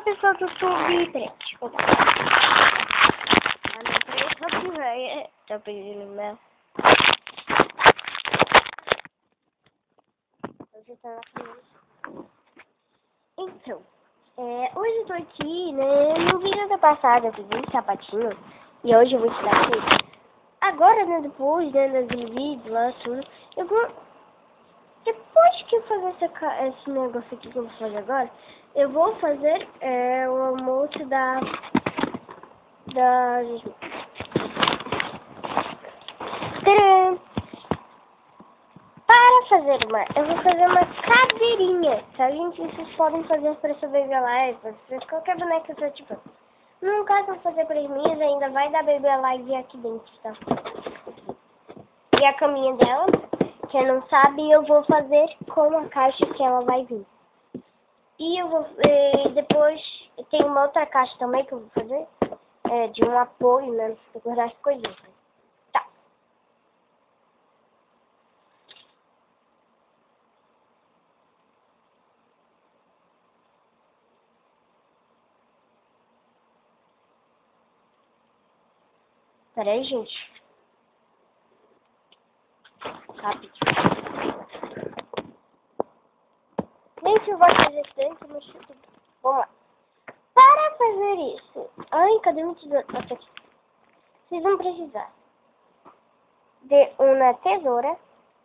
pessoal do YouTube. Peraí, deixa eu botar. Ah, não, peraí, só que vai. Tá pedindo mel. Você tá na frente. Então, hoje eu tô aqui, né? No vídeo da passada eu fiz um sapatinho. E hoje eu vou te dar aqui. Agora, né? Depois, né? Dos vídeos lá, tudo. Eu vou. Depois que eu fazer esse negócio aqui que eu vou fazer agora, eu vou fazer o almoço da Tcharam! Para fazer eu vou fazer uma cadeirinha, tá, gente? Vocês podem fazer para sua Baby Alive, para fazer qualquer boneca que você tiver. No caso, eu vou fazer para as minhas, ainda vai dar Baby Alive aqui dentro, tá? E a caminha dela, quem não sabe, eu vou fazer com a caixa que ela vai vir. E eu vou, depois, tem uma outra caixa também que eu vou fazer, de um apoio, né, pra guardar as coisinhas. Tá. Pera aí, gente. Rapidinho. Nem se eu vou fazer tanto, mas tudo. Vamos lá. Para fazer isso, ai, cadê o tesouro? Aqui. Vocês vão precisar de uma tesoura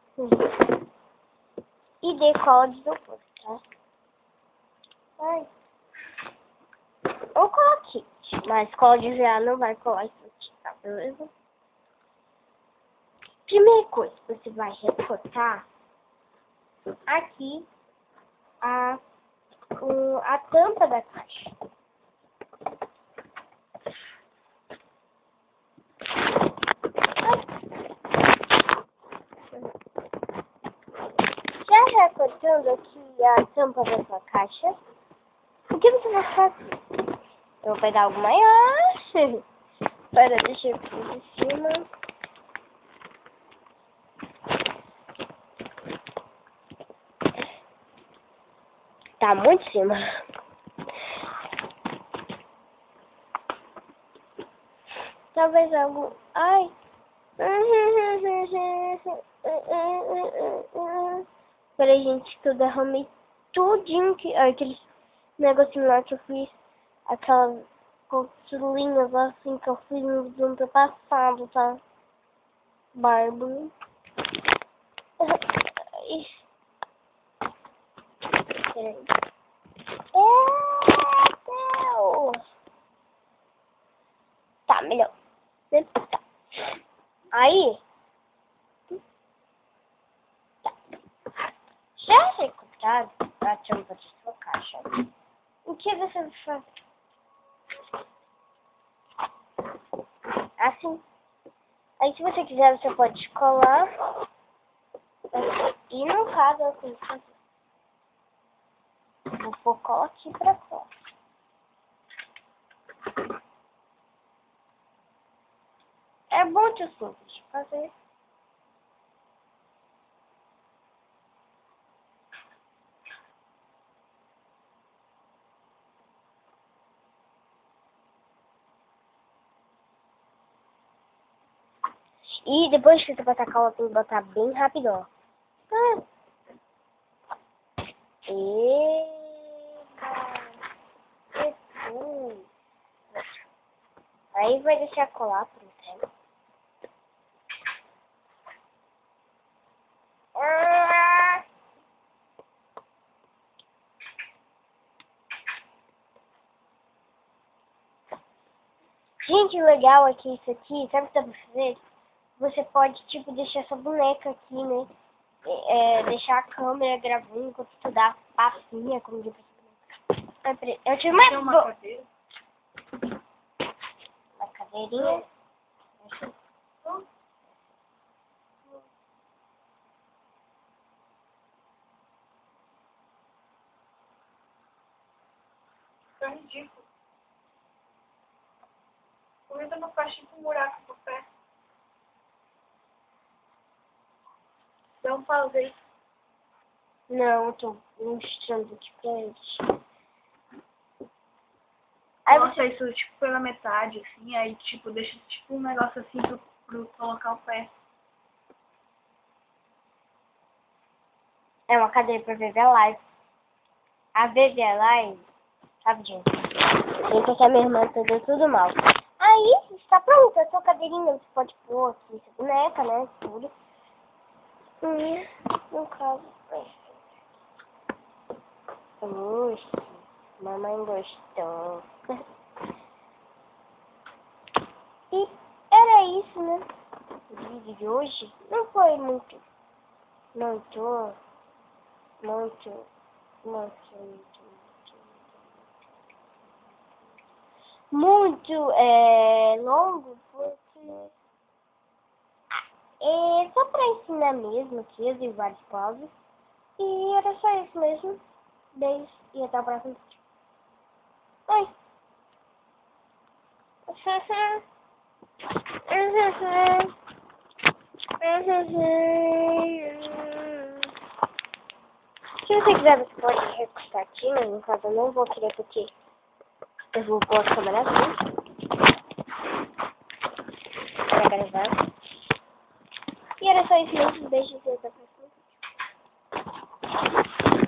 e de cola de isopor, tá? Ai. Ou cola kit, mas cola de GA não vai colar isso aqui, tá? Beleza? Primeira coisa, você vai recortar aqui a tampa da caixa. Já recortando aqui a tampa da sua caixa, o que você vai fazer? Eu vou pegar algo maior. Para deixar aqui em cima. Tá muito em cima. Talvez algo... Ai. Peraí, gente, que eu derramei tudinho aqueles negocinhos lá que eu fiz. Aquelas costurinhas lá assim que eu fiz no ano passado, tá? Bárbaro. Peraí. Tá, melhor. Tá. Aí. Tá. Já recortado a tampa de sua caixa. O que você vai fazer? Assim. Aí, se você quiser, você pode colar. E no caso, eu tenho que fazer. Vou pôr cola aqui pra fora. É muito simples de fazer. E depois que você botar a cola, tem que botar bem rápido, ó. Aí vai deixar colar por um tempo. Gente, legal aqui isso aqui, sabe o que dá pra fazer? Você pode, tipo, deixar essa boneca aqui, né? Deixar a câmera gravando enquanto tu dá passinha, como diz. Eu tive mais uma cadeira? Uma cadeirinha. Tá ridículo. Comida no caixinho com buraco no pé. Dá um pause aí. Não, eu tô mostrando aqui pra eles. Aí Nossa, você... isso tipo pela metade, assim, aí tipo, deixa tipo um negócio assim pro colocar o pé. É uma cadeira pra VV Live. A VV Live, sabe, gente? Pensa que a minha irmã deu tudo mal. Aí, está pronta a sua cadeirinha. Você pode pôr aqui sua boneca, né? Tudo. No caso, oxe, mamãe gostou. E era isso, né? O vídeo de hoje não foi muito, muito, longo, porque é só pra ensinar mesmo aqui, eu dei vários pausas. E era só isso mesmo. Beijo e até o próximo vídeo. Oi! Se você quiser, você pode recortar aqui, mas no caso eu não vou querer porque eu vou pôr a câmera assim pra gravar. E era só isso mesmo. Beijos e até o próximo vídeo.